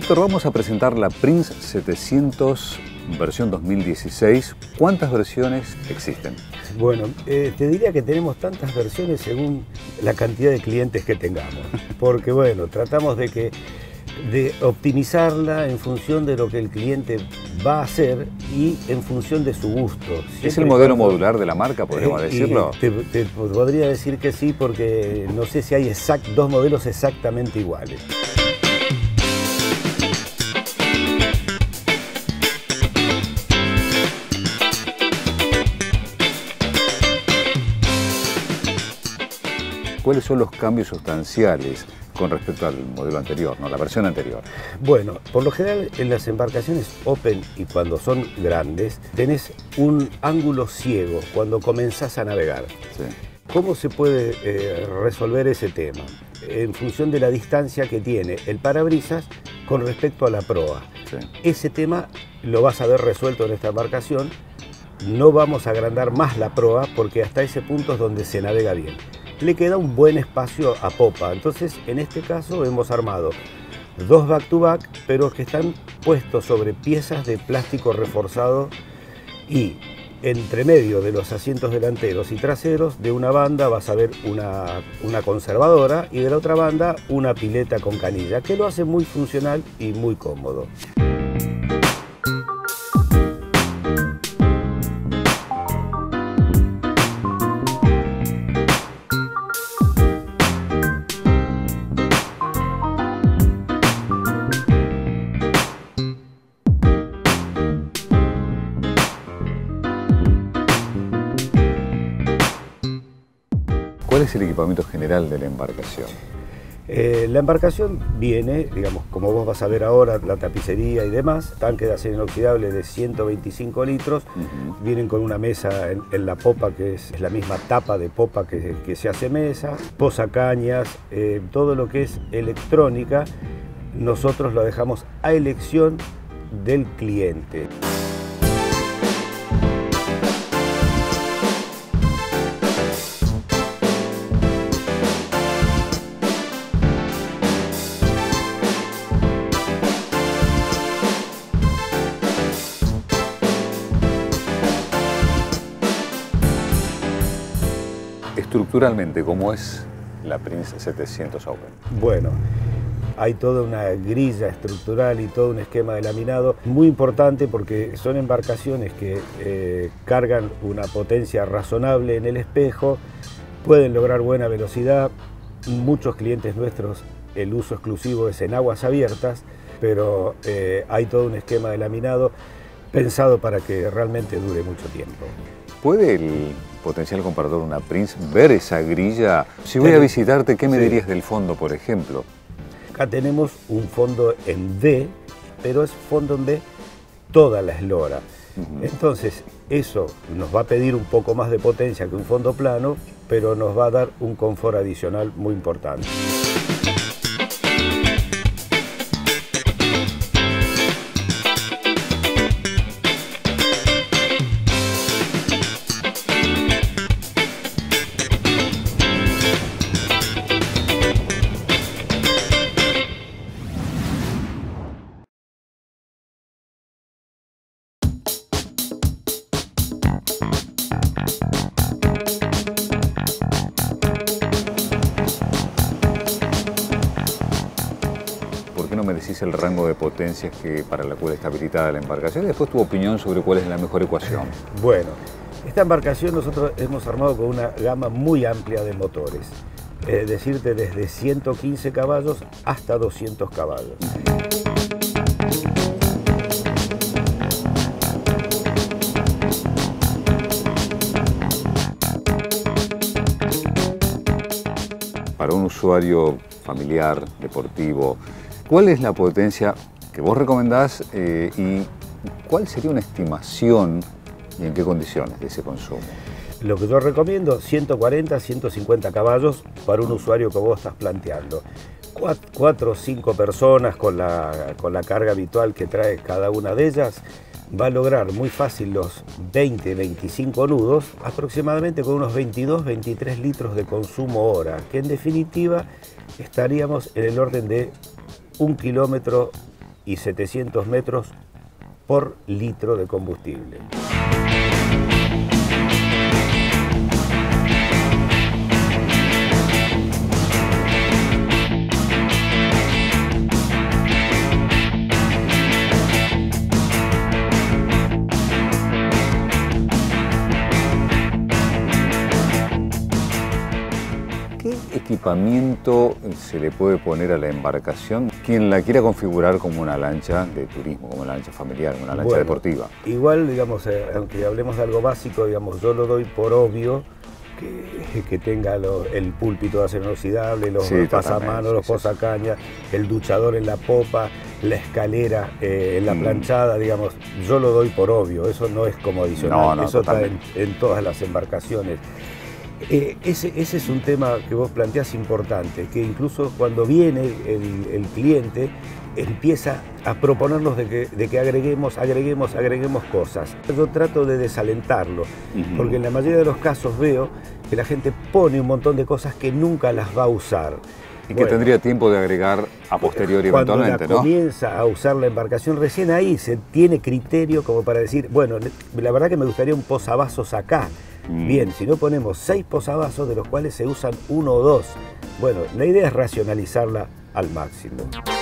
Héctor, vamos a presentar la Prince 700 versión 2016. ¿Cuántas versiones existen? Bueno, te diría que tenemos tantas versiones según la cantidad de clientes que tengamos. Porque bueno, tratamos de optimizarla en función de lo que el cliente va a hacer y en función de su gusto. ¿Es el modelo modular de la marca, podríamos decirlo? Te podría decir que sí, porque no sé si hay dos modelos exactamente iguales. ¿Cuáles son los cambios sustanciales con respecto al modelo anterior, la versión anterior? Bueno, por lo general en las embarcaciones open y cuando son grandes, tenés un ángulo ciego cuando comenzás a navegar. Sí. ¿Cómo se puede resolver ese tema? En función de la distancia que tiene el parabrisas con respecto a la proa. Sí. Ese tema lo vas a ver resuelto en esta embarcación. No vamos a agrandar más la proa porque hasta ese punto es donde se navega bien. Le queda un buen espacio a popa. Entonces, en este caso hemos armado dos back-to-back, pero que están puestos sobre piezas de plástico reforzado y entre medio de los asientos delanteros y traseros, de una banda vas a ver una conservadora y de la otra banda una pileta con canilla, que lo hace muy funcional y muy cómodo. ¿Cuál es el equipamiento general de la embarcación? La embarcación viene, digamos, como vos vas a ver ahora, la tapicería y demás, tanque de acero inoxidable de 125 litros, vienen con una mesa en la popa, que es la misma tapa de popa que se hace mesa, posacañas, todo lo que es electrónica, nosotros lo dejamos a elección del cliente. Estructuralmente, ¿cómo es la Prince 700 Open? Bueno, hay toda una grilla estructural y todo un esquema de laminado muy importante porque son embarcaciones que cargan una potencia razonable en el espejo, pueden lograr buena velocidad. Muchos clientes nuestros, el uso exclusivo es en aguas abiertas, pero hay todo un esquema de laminado pensado para que realmente dure mucho tiempo. ¿Puede el potencial comprador de una Prince ver esa grilla? Si voy a visitarte, ¿qué me dirías del fondo, por ejemplo? Acá tenemos un fondo en V, pero es fondo en V toda la eslora. Entonces, eso nos va a pedir un poco más de potencia que un fondo plano, pero nos va a dar un confort adicional muy importante. ¿Por qué no me decís el rango de potencias para la cual está habilitada la embarcación? Y después tu opinión sobre cuál es la mejor ecuación. Bueno, esta embarcación nosotros hemos armado con una gama muy amplia de motores. Decirte desde 115 caballos hasta 200 caballos. Para un usuario familiar, deportivo, ¿cuál es la potencia que vos recomendás y cuál sería una estimación y en qué condiciones de ese consumo? Lo que yo recomiendo, 140, 150 caballos para un usuario que vos estás planteando. 4 o 5 personas con la carga habitual que trae cada una de ellas, va a lograr muy fácil los 20, 25 nudos, aproximadamente con unos 22, 23 litros de consumo hora, que en definitiva estaríamos en el orden de 1 kilómetro y 700 metros por litro de combustible. ¿Qué equipamiento se le puede poner a la embarcación? Quien la quiera configurar como una lancha de turismo, como una lancha familiar, una lancha deportiva. Igual, digamos, aunque hablemos de algo básico, digamos, yo lo doy por obvio que tenga el púlpito acero inoxidable, los pasamanos, los posacañas, el duchador en la popa, la escalera en la planchada, digamos, yo lo doy por obvio, eso no es como adicional, eso está en todas las embarcaciones. Ese es un tema que vos planteás importante, que incluso cuando viene el cliente empieza a proponernos de que agreguemos cosas. Yo trato de desalentarlo, porque en la mayoría de los casos veo que la gente pone un montón de cosas que nunca las va a usar. Y que tendría tiempo de agregar a posteriori eventualmente, ¿no? Cuando comienza a usar la embarcación, recién ahí se tiene criterio como para decir, bueno, la verdad que me gustaría un posavasos acá. Bien, si no ponemos 6 posavasos, de los cuales se usan 1 o 2. Bueno, la idea es racionalizarla al máximo.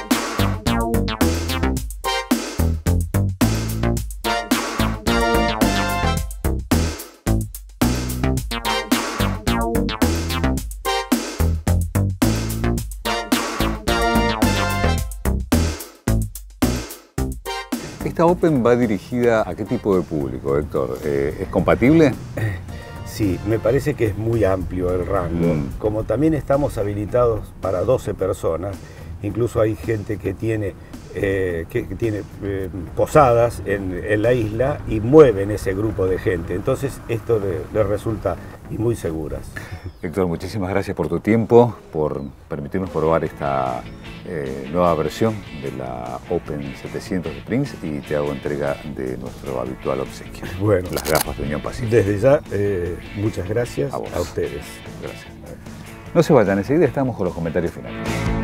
¿Esta Open va dirigida a qué tipo de público, Héctor? ¿Es compatible? Sí, me parece que es muy amplio el rango. Como también estamos habilitados para 12 personas, incluso hay gente que tiene posadas en la isla y mueven ese grupo de gente. Entonces esto le resulta muy seguras. Héctor, muchísimas gracias por tu tiempo, por permitirnos probar esta nueva versión de la Open 700 de Prince, y te hago entrega de nuestro habitual obsequio. Bueno, las gafas de Unión Pacífico. Desde ya, muchas gracias a ustedes. Gracias. No se vayan, enseguida estamos con los comentarios finales.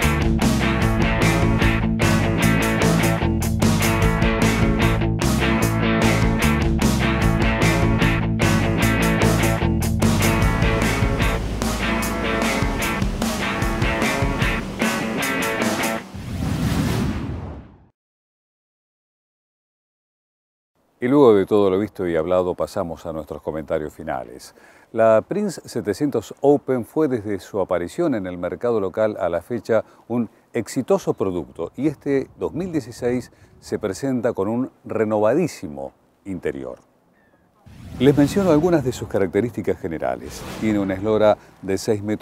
Y luego de todo lo visto y hablado, pasamos a nuestros comentarios finales. La Prince 700 Open fue desde su aparición en el mercado local a la fecha un exitoso producto, y este 2016 se presenta con un renovadísimo interior. Les menciono algunas de sus características generales. Tiene una eslora de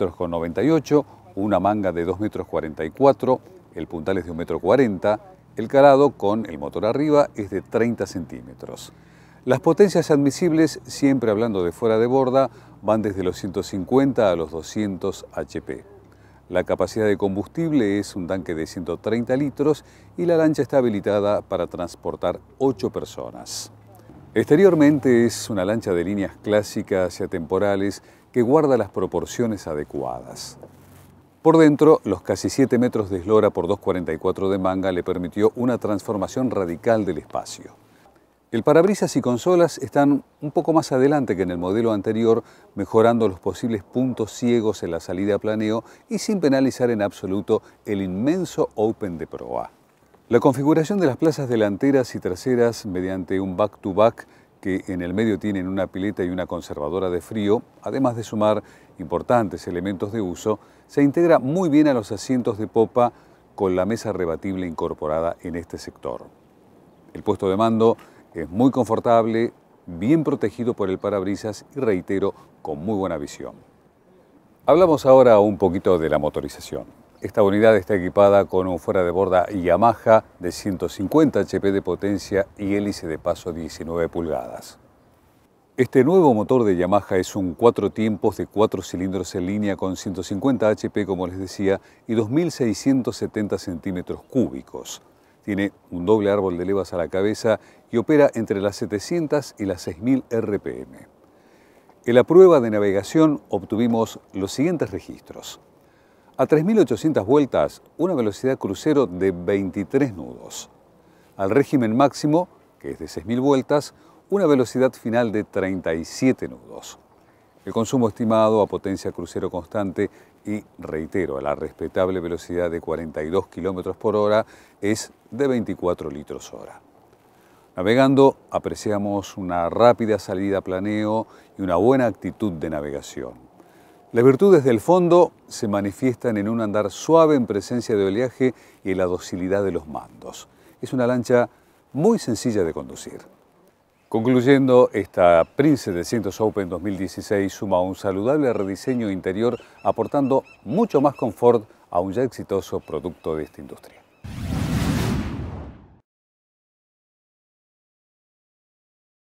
6,98 m, una manga de 2,44 m, el puntal es de 1,40 m, el calado con el motor arriba es de 30 centímetros. Las potencias admisibles, siempre hablando de fuera de borda, van desde los 150 a los 200 HP. La capacidad de combustible es un tanque de 130 litros y la lancha está habilitada para transportar 8 personas. Exteriormente es una lancha de líneas clásicas y atemporales que guarda las proporciones adecuadas. Por dentro, los casi 7 metros de eslora por 2,44 de manga le permitió una transformación radical del espacio. El parabrisas y consolas están un poco más adelante que en el modelo anterior, mejorando los posibles puntos ciegos en la salida a planeo y sin penalizar en absoluto el inmenso Open de proa. La configuración de las plazas delanteras y traseras mediante un back-to-back que en el medio tienen una pileta y una conservadora de frío, además de sumar importantes elementos de uso, se integra muy bien a los asientos de popa con la mesa rebatible incorporada en este sector. El puesto de mando es muy confortable, bien protegido por el parabrisas y, reitero, con muy buena visión. Hablamos ahora un poquito de la motorización. Esta unidad está equipada con un fuera de borda Yamaha de 150 HP de potencia y hélice de paso 19 pulgadas. Este nuevo motor de Yamaha es un 4 tiempos de 4 cilindros en línea con 150 HP, como les decía, y 2.670 centímetros cúbicos. Tiene un doble árbol de levas a la cabeza y opera entre las 700 y las 6.000 RPM. En la prueba de navegación obtuvimos los siguientes registros. A 3.800 vueltas, una velocidad crucero de 23 nudos. al régimen máximo, que es de 6.000 vueltas, una velocidad final de 37 nudos. El consumo estimado a potencia crucero constante y, reitero, a la respetable velocidad de 42 km por hora es de 24 litros hora. Navegando apreciamos una rápida salida a planeo y una buena actitud de navegación. Las virtudes del fondo se manifiestan en un andar suave en presencia de oleaje y en la docilidad de los mandos. Es una lancha muy sencilla de conducir. Concluyendo, esta Prince 700 Open 2016 suma un saludable rediseño interior aportando mucho más confort a un ya exitoso producto de esta industria.